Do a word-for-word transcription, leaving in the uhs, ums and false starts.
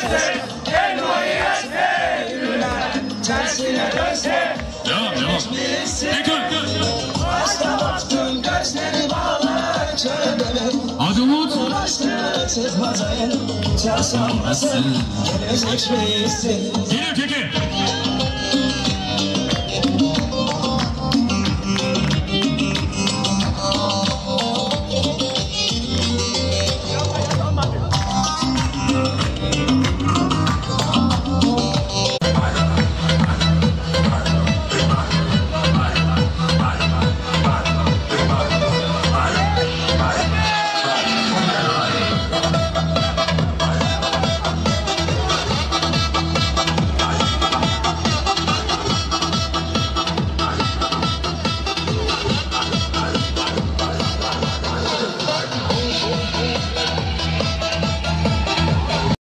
dönse, elmayı yerse, günler tersine dönse. Devam, devam. Bir gör, gör, gör. Başta baktım gözleri bağlar çöldürüm. Hadi Umut. Ulaştı çıkmaz el, çalsanmasın, gelecek misin? Gelin peki.